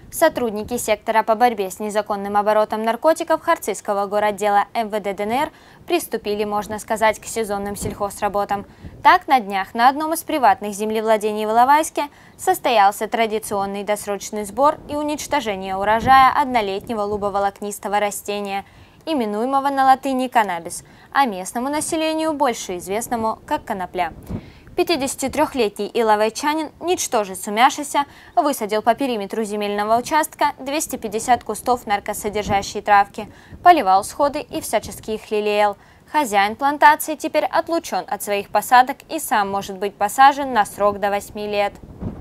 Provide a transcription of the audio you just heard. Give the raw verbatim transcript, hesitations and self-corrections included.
Сотрудники сектора по борьбе с незаконным оборотом наркотиков Харцизского городдела эм вэ дэ дэ эн эр приступили, можно сказать, к сезонным сельхозработам. Так, на днях на одном из приватных землевладений в Иловайске состоялся традиционный досрочный сбор и уничтожение урожая однолетнего лубоволокнистого растения, именуемого на латыни каннабис, а местному населению больше известному как конопля. пятидесятитрёхлетний иловайчанин, ничтоже сумяшися, высадил по периметру земельного участка двести пятьдесят кустов наркосодержащей травки, поливал сходы и всячески их лелеял. Хозяин плантации теперь отлучен от своих посадок и сам может быть посажен на срок до восьми лет.